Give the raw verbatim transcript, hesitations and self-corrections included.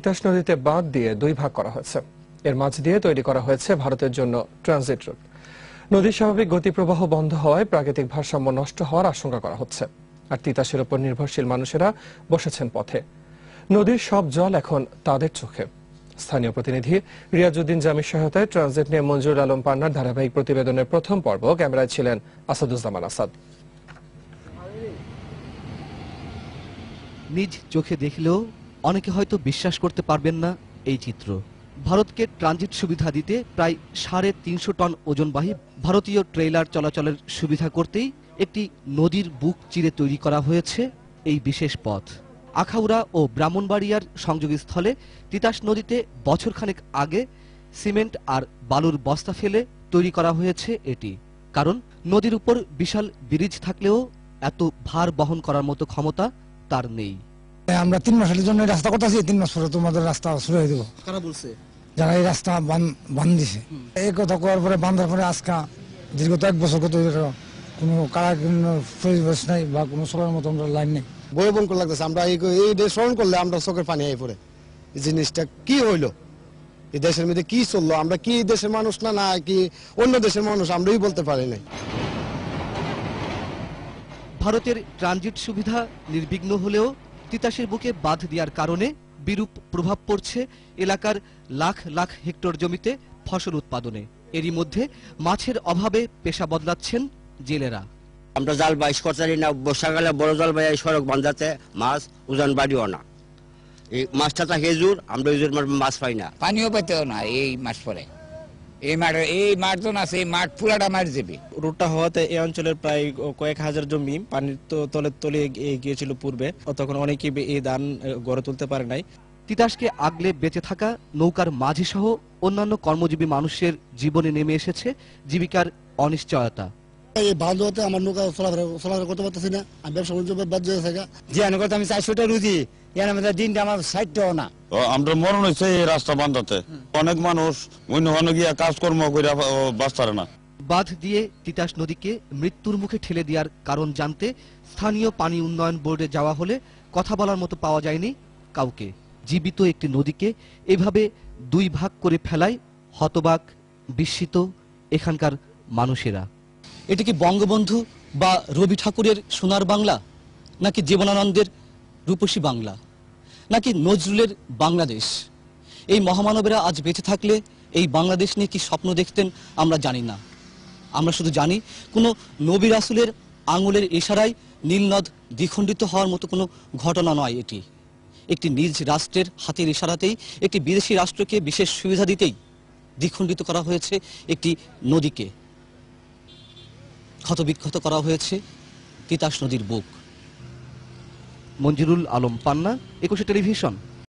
তিতাস নদীতে বাঁধ দিয়ে দুই ভাগ করা হয়েছে। এর মাঝ দিয়ে তৈরি করা হয়েছে ভারতের জন্য ট্রানজিট রুট। নদীর স্বাভাবিক গতিপ্রবাহ বন্ধ হওয়ায় প্রাকৃতিক ভারসাম্য নষ্ট হওয়ার আশঙ্কা করা হচ্ছে। আর তিতাসের উপর নির্ভরশীল মানুষেরা বসেছেন পথে। নদীর সব জল এখন তাদের চোখে। স্থানীয় প্রতিনিধি রিয়াজউদ্দিন জামির সহায়তায় ট্রানজিট নিয়ে মঞ্জুরুল আলম পান্নার ধারাবাহিক প্রতিবেদনের প্রথম পর্ব। ক্যামেরায় ছিলেন আসাদুজ্জামান আসাদ। নিজ চোখে দেখলেও অনেকে হয়তো বিশ্বাস করতে পারবেন না এই চিত্র। ভারতকে ট্রানজিট সুবিধা দিতে প্রায় সাড়ে তিনশো টন ওজনবাহী ভারতীয় ট্রেইলার চলাচলের সুবিধা করতেই একটি নদীর বুক চিরে তৈরি করা হয়েছে এই বিশেষ পথ। আখাউড়া ও ব্রাহ্মণবাড়িয়ার সংযোগস্থলে তিতাস নদীতে বছরখানেক আগে সিমেন্ট আর বালুর বস্তা ফেলে তৈরি করা হয়েছে এটি। কারণ নদীর উপর বিশাল ব্রিজ থাকলেও এত ভার বহন করার মতো ক্ষমতা তার নেই। আমরা তিন মাসের জন্য রাস্তা করতেছি, তিন মাস পরে তোমাদের রাস্তা শুরু হয়ে দেবো। কারা বলছে? যারা এই রাস্তা বান দিছে। এই কথা করার পরে বান্ধার পরে আজকে দীর্ঘত এক বছর কত কোনো কারা পরিবেশ নাই বা কোনো চলার মতো আমরা লাইন নেই। বই বন করে লাগতেছে। আমরা এই দেশ স্মরণ করলে আমরা চোখের পানি আই পড়ে। এই জিনিসটা কি হইলো, এই দেশের মধ্যে কি চললো, আমরা কি দেশের মানুষ না না কি অন্য দেশের মানুষ আমরাই বলতে পারি নাই। ভারতের ট্রানজিট সুবিধা নির্বিঘ্ন হলেও তিতাসের বুকে বাঁধ দেওয়ার কারণে বিরূপ প্রভাব পড়ছে এলাকার লাখ লাখ হেক্টর জমিতে ফসল উৎপাদনে। এরই মধ্যে মাছের অভাবে পেশা বদলাচ্ছেন জেলেরা। আমরা জাল বাইশ করতারি না, বর্ষাকালে বড় জাল বাই সড়ক বান্ধাতে মাছ ওজন বাড়িও না। এই মাছটা তা হেজুর, আমরা হেজুর মাছ পাই না, পানিও পাইতেও না। এই মাছ পরে এই মাঠ এই মাঠ তো না, সেই মাঠ পুরাটা মার যাবে। রুটটা হওয়াতে এই অঞ্চলের প্রায় কয়েক হাজার জমি পানির তলে তলে গিয়েছিল পূর্বে। তখন অনেকেই এই ধান গড়ে তুলতে পারে নাই। তিতাসকে আগলে বেঁচে থাকা নৌকার মাঝি সহ অন্যান্য কর্মজীবী মানুষের জীবনে নেমে এসেছে জীবিকার অনিশ্চয়তা। এই বাঁধতে আমার নৌকা চলাফেরা চলাফেরা করতে পারতেছি না। আমি ব্যবসা বাণিজ্য বাদ দিয়ে থাকা যে করতে আমি চারশোটা রুজি, এর মধ্যে দিনটা আমার ষাটটাও না। আমরা মরণ হয়েছে এই রাস্তা বাঁধাতে। অনেক মানুষ অন্য অন্য গিয়া কাজকর্ম করে বাঁচতে পারে না। বাঁধ দিয়ে তিতাস নদীকে মৃত্যুর মুখে ঠেলে দেওয়ার কারণ জানতে স্থানীয় পানি উন্নয়ন বোর্ডে যাওয়া হলে কথা বলার মতো পাওয়া যায়নি কাউকে। জীবিত একটি নদীকে এভাবে দুই ভাগ করে ফেলায় হতবাক, বিস্মিত এখানকার মানুষেরা। এটি কি বঙ্গবন্ধু বা রবি ঠাকুরের সোনার বাংলা, নাকি জীবনানন্দের রূপসী বাংলা, নাকি নজরুলের বাংলাদেশ? এই মহামানবেরা আজ বেঁচে থাকলে এই বাংলাদেশ নিয়ে কি স্বপ্ন দেখতেন আমরা জানি না। আমরা শুধু জানি কোনো নবী রাসূলের আঙুলের ইশারায় নীলনদ দ্বিখণ্ডিত হওয়ার মতো কোনো ঘটনা নয় এটি। একটি নিজ রাষ্ট্রের হাতের ইশারাতেই একটি বিদেশি রাষ্ট্রকে বিশেষ সুবিধা দিতেই দ্বিখণ্ডিত করা হয়েছে একটি নদীকে, ক্ষতবিক্ষত করা হয়েছে তিতাস নদীর বুক। মঞ্জুরুল আলম পান্না, একুশে টেলিভিশন।